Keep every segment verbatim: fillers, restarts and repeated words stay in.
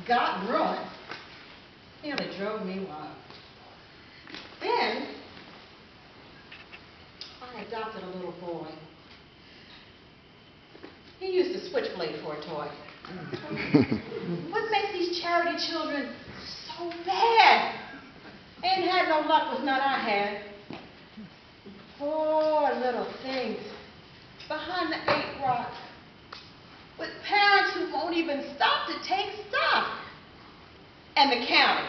got ruined. Nearly drove me wild. Then, I adopted a little boy. He used a switchblade for a toy. What makes these charity children so bad? They ain't had no luck with none I had. Poor little things behind the eight rock with parents who won't even stop to take stock. And the county.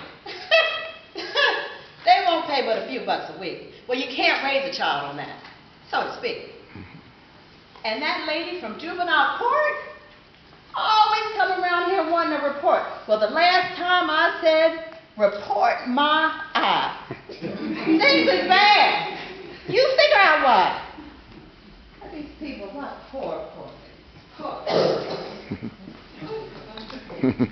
They won't pay but a few bucks a week. Well, you can't raise a child on that, so to speak. And that lady from juvenile court always come around here wanting a report. Well, the last time I said, report my eye. Things is bad. You figure out what. These people, what poor, poor things. Poor.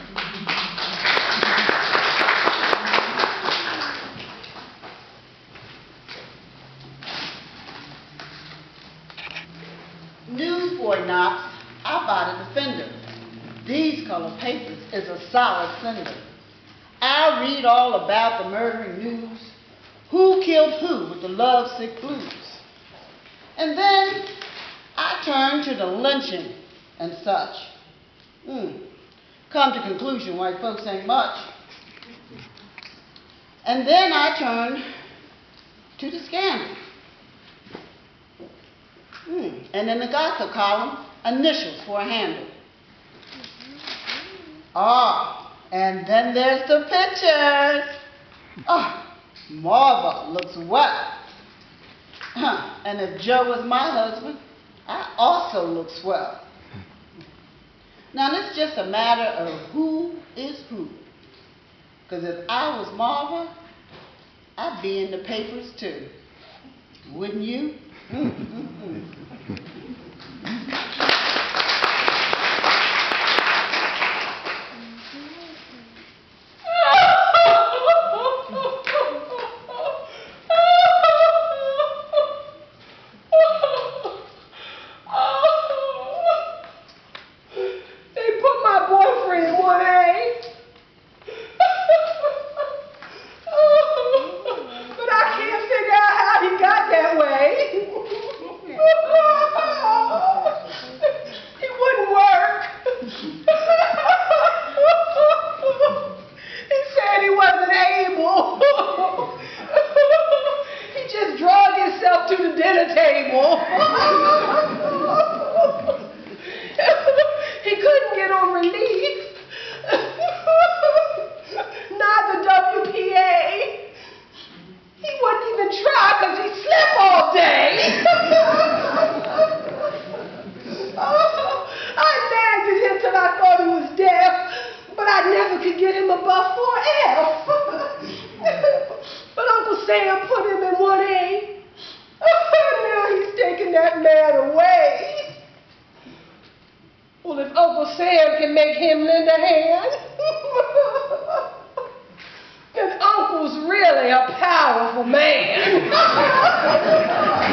Newsboy knocks, I buy the Defender. These colored papers is a solid sender. I read all about the murdering news, who killed who with the lovesick blues. And then I turn to the lynching and such. Mm. Come to conclusion, white folks ain't much. And then I turn to the scandal. Mm. And in the gossip column, initials for a handle. Ah, and then there's the pictures. Ah, Marva looks well. Huh. And if Joe was my husband, I also look swell. Now, this is just a matter of who is who. Because if I was Marva, I'd be in the papers too. Wouldn't you? Mm, mm, mm. Uncle's really a powerful man.